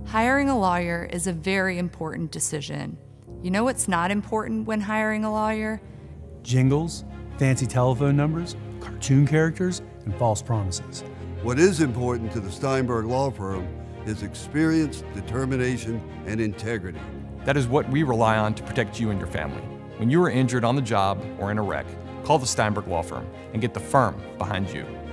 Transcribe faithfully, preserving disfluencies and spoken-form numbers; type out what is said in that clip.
Hiring a lawyer is a very important decision. You know what's not important when hiring a lawyer? Jingles, fancy telephone numbers, cartoon characters, and false promises. What is important to the Steinberg Law Firm is experience, determination, and integrity. That is what we rely on to protect you and your family. When you are injured on the job or in a wreck, call the Steinberg Law Firm and get the firm behind you.